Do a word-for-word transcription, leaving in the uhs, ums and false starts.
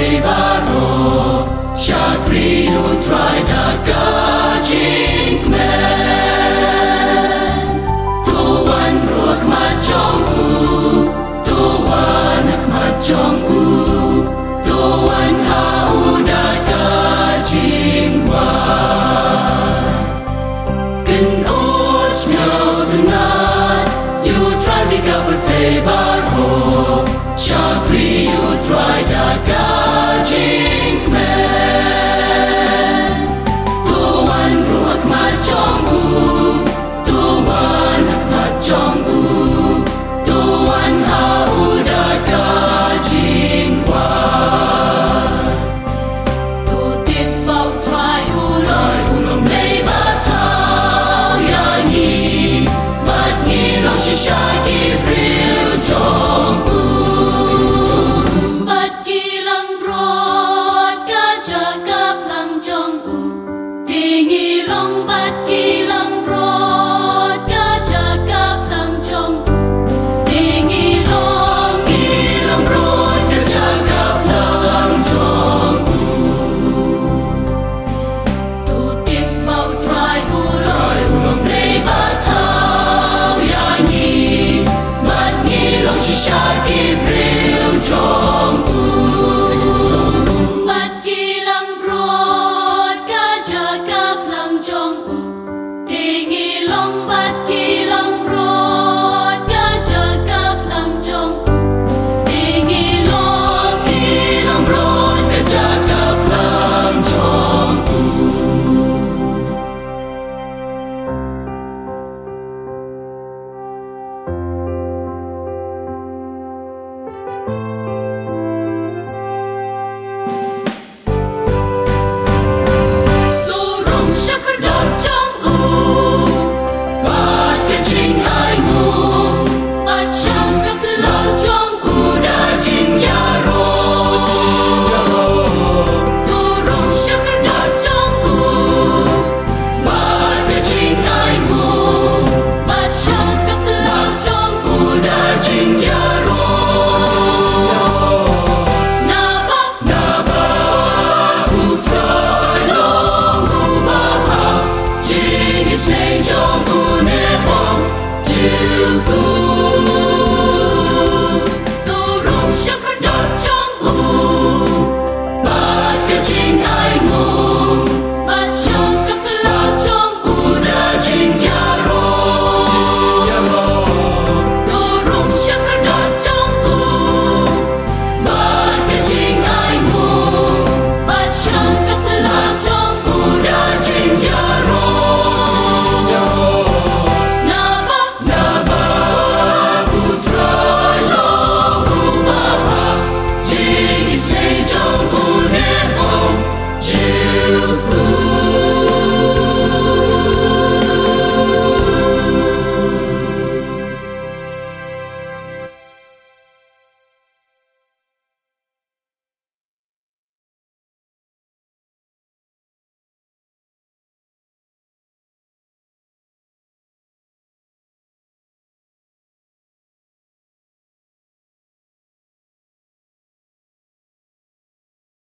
Tei baro Shakri utrai daga jingmen Tuan ruak macong u Tuan ak macong u Tuan hau daga jingwan Ken us nyau tenat Utrai diga bertei baro Shakri utrai daga jingmen Tuan ruak macong u Tuan ak macong u Tuan hau daga jingwan Tu tip bau trai ulong Nei batau yangi Mat ngilong shishaki bril jong u Bat kilang brod kajagap lang jong u Tingilong bat kilang brod kajagap lang jong u Tingilong kilang brod kajagap lang jong u Tu tip bau trai ulong Nei batau yangi Mat ngilong shishaki bril jong u Bat kilang brod kajagap lang jong u Tingilong bat kilang brod kajagap lang jong u Tingilong kilang brod kajagap lang jong u Lorong syakerdap jong u Bat kejing ai ngu Bat syam kepelau jong u Da jing yaro Lorong syakerdap jong u Bat kejing ai ngu Bat syam kepelau jong u Da jing yaro Naba Naba Utrai long u bapa Jing is nei jong u nepong Jiu u Lorong syakerdap jong u Bat kejing ai ngu Bat syam kepelau jong u Da jing yaro Lorong syakerdap jong u Bat kejing ai ngu Bat syam kepelau jong u Da jing yaro Naba Naba Utrai long u bapa Jing is nei jong u nepong Jiu u